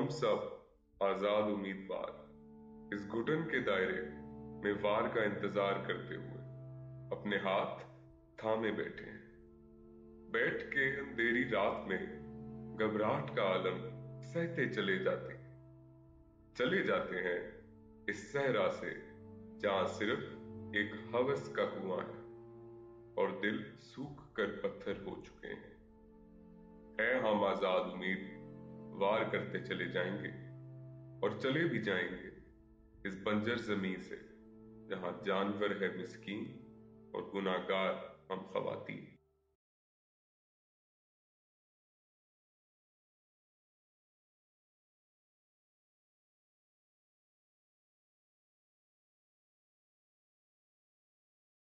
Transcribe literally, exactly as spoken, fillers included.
हम सब आजाद उम्मीदवार इस घुटन के दायरे में वार का इंतजार करते हुए अपने हाथ थामे बैठे हैं। बैठ के अंधेरी रात में घबराहट का आलम सहते चले जाते हैं चले जाते हैं इस सहरा से जहां सिर्फ एक हवस का कुआं है और दिल सूख कर पत्थर हो चुके हैं। है हम आजाद उम्मीद वार करते चले जाएंगे और चले भी जाएंगे इस बंजर जमीन से जहां जानवर है मिस्कीन और गुनाहगार हम खवातीन।